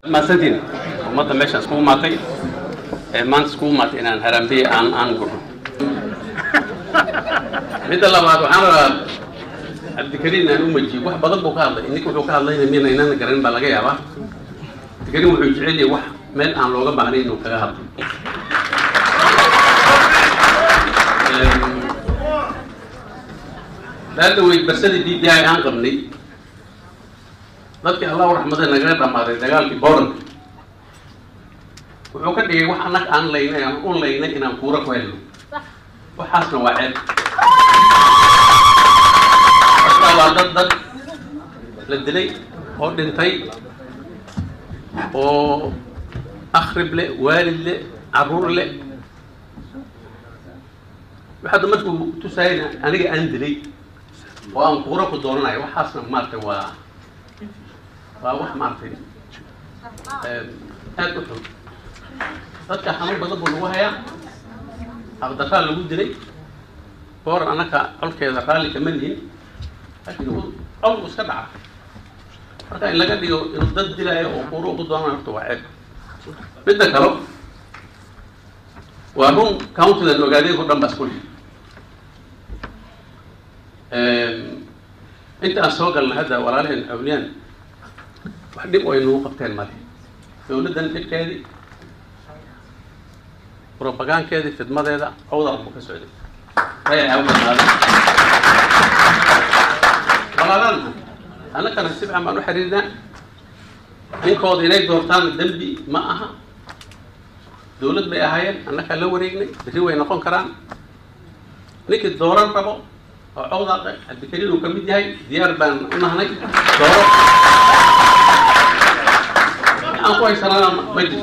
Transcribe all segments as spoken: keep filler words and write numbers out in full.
ما سنتين ومضى ماشي سكول ماتي مان سكول ماتي إن هرم بي أن أن قرن مثل الله بعد وحنا الذكرين أنو مجي واحد بدل بقال إنك بقال الله يمين إننا قرن بلاقي يا واحد ذكرين وحجعلي واحد من أن لوجا بعدين وكذا لا دوي بس اللي دي جاي عن قبلي dadkii Allah raxmada naga dhamaaday dagaalkii Boran wuxuu ka dhigay wax anag aan leeynay aan u leeynay inaan kuura ku helno waxaasna waa ceeb waa dad dad la dilay oo dhintay oo akhrib le waalid le caruur le waxa markuu tusayna aniga aan dilay oo aan kuura ku doonanayo waxaasna maartay waa واحد معرفين هاد أحد dadka xanuun badan buu lagu hayaa aqdaqaa lagu dilay boor anaka qolkeeda raali kama nihin laakiin uu qol iska dhaca marka in laga dhigo inuu dad dilaayo oo quuro ugu doonayo horta waa ceeb midda kale waa run county-da ogaadeen ku dhan baa isku inta aan soo galnay hadda walaalaheen awliyaan wax dhib oo inuu qabteen male dawladdan dhibkeedii propagandkeedii fidmadeeda cawdar buu ka socday ay awdar walaalan anaka nasib amaan u xiriirna inkooda inay doortaan dambi ma aha dawlad bay ahaayeen anaka la wareegnay bari way noqon karaan ninkii dooran rabo oo cawdar abdikariin uu ka mid yahay diyaar baan u nahnay dooro أنا كويس أنا ما أدري.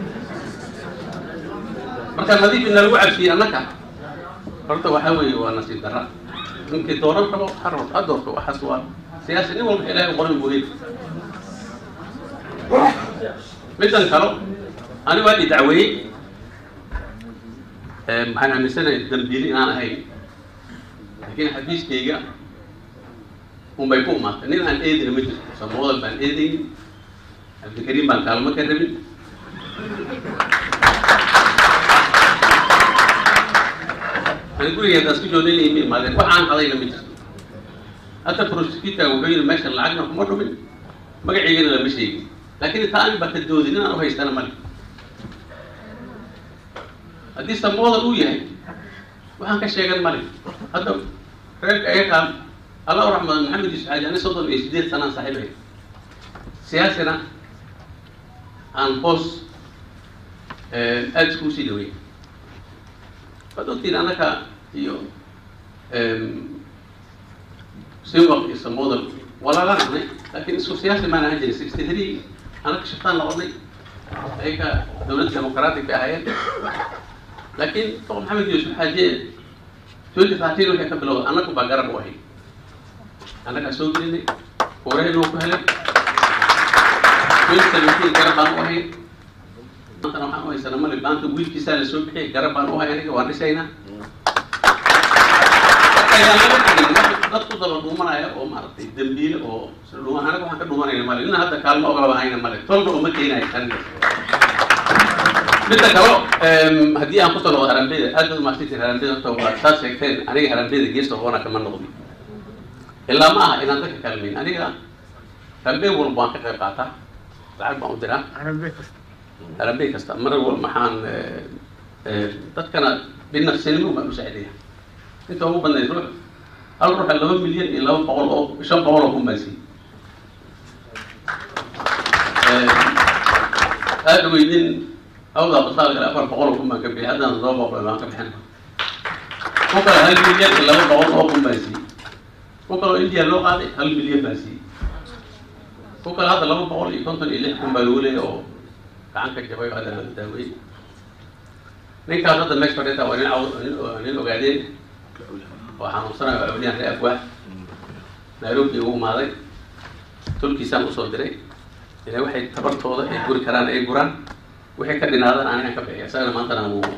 مركز نظيف إن الوعد في أنك فرت وحوي ونسيت درا. يمكن دوران كلو حرر أدور وحسوا سياسي نقول إلى قرن بويد. مثلا كلو أنا والدي دعوي أنا من سنة الدمبيلي أنا هاي. لكن حديث كيجا وما يكون ما تنين عن إيدي المجلس سموه عن إيدي. الذكرين بان كلمة كرمين أنا أقول يا داسكي جوني لي مين ماذا وعن قضية لم يجلس حتى بروسكيتا وغير المشي اللي عندنا في مرة من ما قاعد يجينا لما شيء لكن الثاني بتدودين أنا وهي سنة مالي هذه سموها الأولى وعن كشيء مالي هذا رأيك أيه كام الله الرحمن محمد يسعد أنا صدق إيش سنة صاحبه سياسنا عن قوس أدخل سيدوي فدوتين أنا كا يو سيوق يسمونه ولا لا يعني لكن السياسة ما أنا هجري ستة وستين أنا كشفتان لغني هيك دولة ديمقراطية بأهين لكن طبعا محمد يوسف حاجة تقول ثلاثين ولا كبلو أنا كوب أجرب واحد أنا كسوق لي وراه نوك هلا كل سنتين جربان وهاي مثلا ما هو يسلم لي بانت ويل كيسان الصبح جربان وهاي يعني كوارد سينا كذا ما نطلب الضمان يا أو ما رتي دمبيل أو سلوما أنا كم هكذا ضمان يعني مالي لأن هذا كلام أغلب هاي مالي طول عمرك هنا يخلي مثل كلام هدي أنا قصة لو هرمبي هذا ما استيت هرمبي تو أساس كثير أنا هرمبي جيست هو أنا كمان نقضي إلا ما إن عندك كلامين أنا هرمبي وربان كذا قاطع لعب مودرا هرمبي كستا مرة والمحان تذكر بالنفسين مو مساعدين أنت هو بنا يروح أروح اللي هو مليون إلا هو بقول أو شو بقول أو ماشي هذا ويدين أو ذا بطال الأفر بقول أو ما كبي هذا نظام أو ما كبي حنا وكل هالمليون إلا هو بقول أو ماشي وكل إنديا لو قاعد هالمليون ماشي وكل هذا لو بقول يكون اللي يحكم بالولي أو كعنك الجواب هذا الداوي نيك هذا المشي فريته وين أو نيلو قاعدين وحنوصلنا بأبنية في أفواه نيروبي هو ماضي تركي سام أصول دري إذا واحد تبرت هذا يقول كران أي قران واحد كان هذا أنا كبير سأل ما أنت مو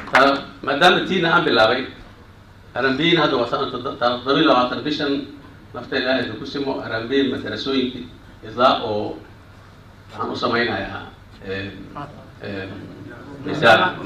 ما دام تينا عم بالله أنا بين هذا وصلنا تضمين لو عطر بيشن nafta ilaahay ku simo Harambee madrasooyinka idaa oo waxaan u samaynayaa misaal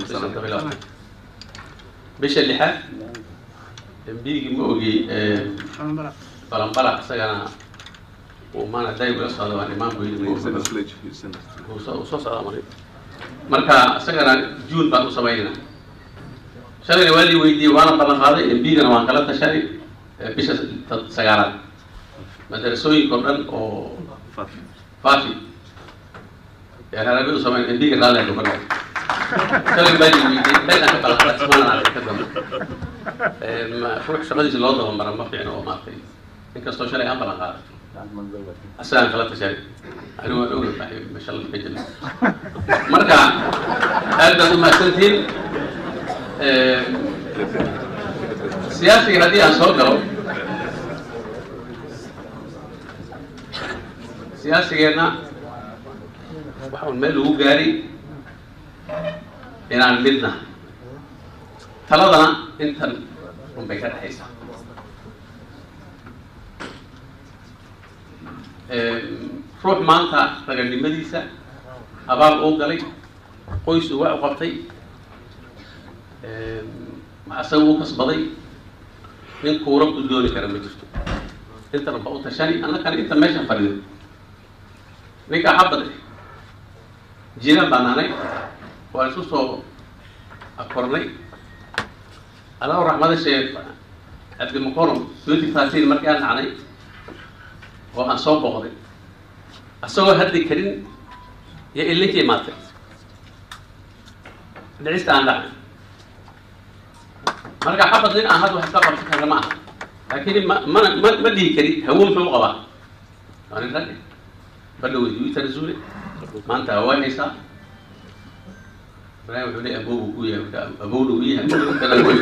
bisha lixaad bigi ma ogi balanbala isagana uu maana dayb la socdo waan imaam weyn uu soo socda maray marka isagana juun baan u samaynaa shalay wali weydii waana balan qaaday bigana waan kala tashay bisha sagaalaad madrasooyinka oo dhan oo faafi يا هلا بيقولوا سمعين إنديك غالي لو كنا سلم بالي ويدي بين أنا بلا خلاص ما أنا عارف كذا ما فروح شغلي زي الوضع مرة ما في يعني ما في إنك استوشى لي هم بلا غالي أسأل خلاص تشاري أنا أقول ما شاء الله بيجي مركا هذا ما سنتين سياسي هذه أصوله سياسي هنا waxaan meel ugu gaari inaan midna taladana intan unbay ka dhaxaysaa ruux maanta raganimadiisa abaal uu galay qoys uu wax u qabtay asaga uu kasbaday nin kuura ku dooni kara ma jirto intana ba u tashani annakana inta meesha fadhido ninka xabad جينا بناني وأسوسه أكبرني أنا أروح ماذا شيء عبد المكرم سويتي ثلاثين مركان عني وأنا صوب بغضي أسوي هدي كريم يا اللي كي ماتت لعست عن لحم مرجع حفظ لنا هذا واحد سبب في الجماعة لكن ما ما ما ما دي كريم هو في الغابة أنا لا بدو يتنزلي ما أنت هواي نسا بلاي وحولي أبوه وياه أبوه وياه كذا وياه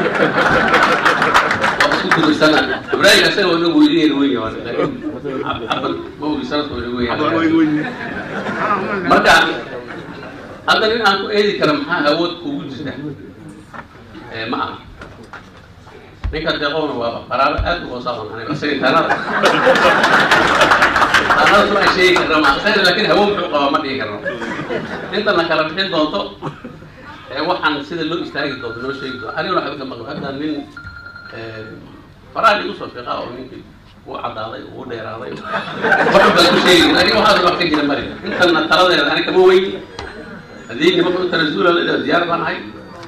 وأسكت السنة بلاي نسا وإنه وياه وياه لكن عبد ما هو بيصير وياه مرجع هذا اللي أنا أقول كلام ها هو وجود ده معه نيكا تقول وقرار أد وصار أنا بس أنا أنا أسمع شيء كرام أحسن لكن هو محقق ما بيكرم أنت ما كلام حين ضوطه وحن سيد اللو يستاهل ضوط لو شيء أنا ولا حبيت ما هذا من فرادي يوصل في قاعة وممكن وعد عليه ودير عليه وحب كل شيء أنا وهذا الوقت كده مريض أنت من التراضي أنا كموي هذه ما كنت تنزل ولا زيارة عن هاي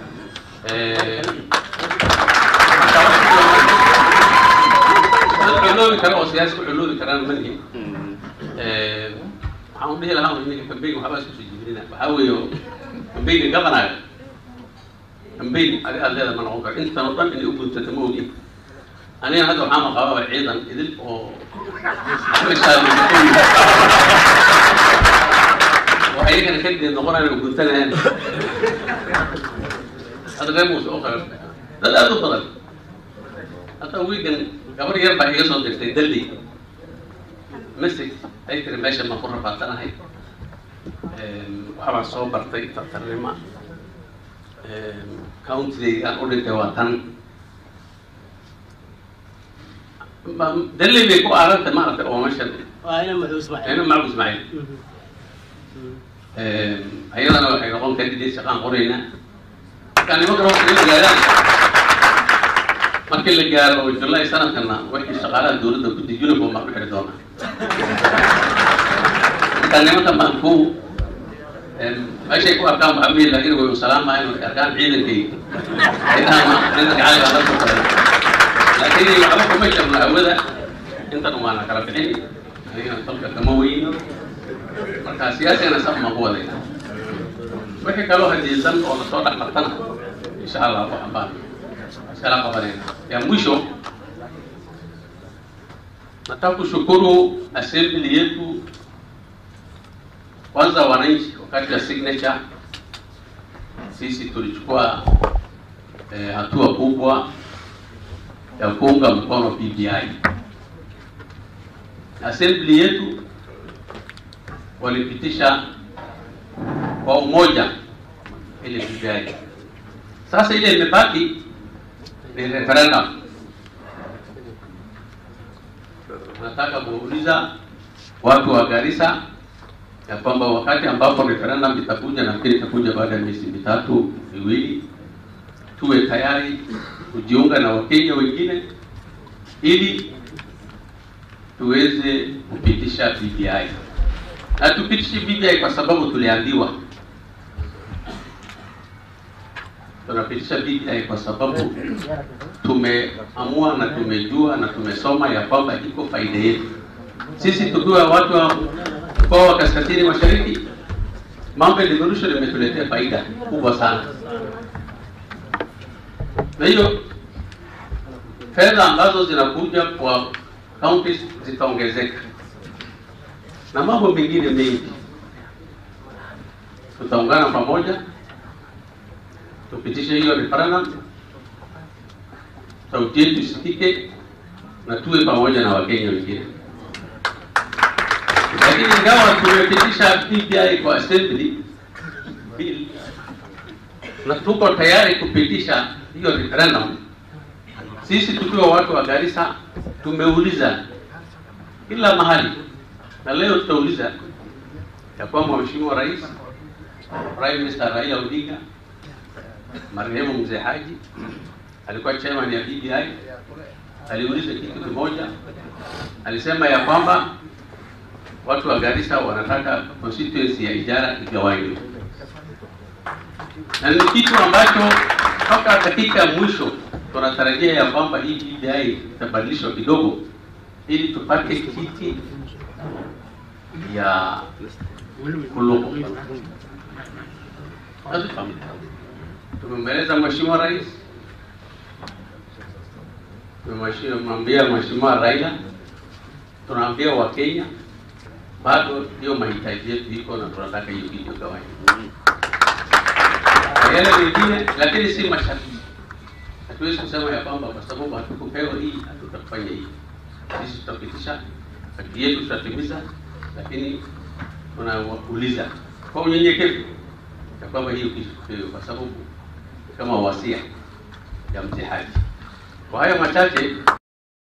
العلوم كانوا سياسي العلوم كانوا منهي waxaan dhihi lahaa in campaign waxa baas ku jibirina waxa weeyo campaign governor campaign ari adeeda ma noqon karo inta oo dhan in uu bunta tamoogi aniga hadda waxaan qabaa ciidan idil oo waxay kan kadib noqonayaan buntanaan hada qeybo soo qara dad aad u badan hata weegan gabar yar baa iga soo dirtay daldi مسك أي ماشي ما قرر فاتنا هاي وحنا صوب برتي تترمى كاونت زي أقول لك وطن ده اللي بيكون عارف ما عرفت هو ماشي أنا مع إسماعيل أنا مع إسماعيل أيضا أنا يقول كذي دي سكان قرينا كان يمكن وقت اللي جاء ما كل اللي جاء وجل سنة كنا وقت الشغالات دول ده كنت يجون بوم ما بيحدونا كان يوم تبان كو أي شيء كو أرقام عميل لكن هو سلام ما إنه أرقام عيد كي إذا ما عندك عالي على الصوت لكن يعرفوا مش من أوله أنت نوانا كرفعين هنا طلق التموين مركز سياسي أنا سب ما هو ذي وحكي كلو هدي الزمن ولا صوت حقنا إن شاء الله أبو حبان سلام قبلنا يا مشو nataka kushukuru assembly yetu kwanza wananchi wakati wa signature sisi tulichukua eh, hatua kubwa ya kuunga mkono P B I. Assembly yetu walipitisha kwa umoja ile P B I. Sasa ile imebaki ni referendum. nataka kuuliza watu wa Garissa ya kwamba wakati ambapo referendum itakuja, nafikiri itakuja baada ya miezi mitatu miwili, tuwe tayari kujiunga na Wakenya wengine ili tuweze kupitisha B B I. Na tupitishe B B I kwa sababu tuliambiwa. Tunapitisha B B I kwa sababu tumeamua na tumejua na tumesoma ya kwamba iko faida yetu. Sisi tukiwa watu wa mkoa wa Kaskazini Mashariki, mambo ya devolution imetuletea faida kubwa sana. Na hiyo fedha ambazo zinakuja kwa counties zitaongezeka. Na mambo mengine mengi. Tutaungana pamoja, tupitishe hiyo referendum, sauti yetu isikike na tuwe pamoja na Wakenya wengine. Lakini ingawa tumepitisha B B I kwa assembly bill na tuko tayari kupitisha hiyo referendum, sisi tukiwa watu wa Garissa tumeuliza kila mahali, na leo tutauliza ya kwamba Mheshimiwa Rais, Prime Minister Raila Odinga, marehemu Mzee Haji alikuwa chairman ya B B I, aliuliza kitu kimoja, alisema ya kwamba watu wa Garissa wanataka constituency ya Ijara igawanywe. Na ni kitu ambacho mpaka dakika mwisho tunatarajia ya kwamba hii B B I itabadilishwa kidogo ili tupate kiti ya Kuluko. Tumemweleza Mheshimiwa Rais, tumemwambia Mheshimiwa Raila, tunaambia Wakenya bado hiyo mahitaji yetu iko na tunataka hiyo kitu gawani. Yale mengine lakini si masharti. Hatuwezi kusema ya kwamba kwa sababu hatukupewa hii hatutafanya hii. Sisi tutapitisha, haki yetu tutatimiza, lakini tunauliza kwa unyenyekevu ya kwamba hiyo kitu kwa sababu kama wasia ya Mzee Haji. Kwa hayo machache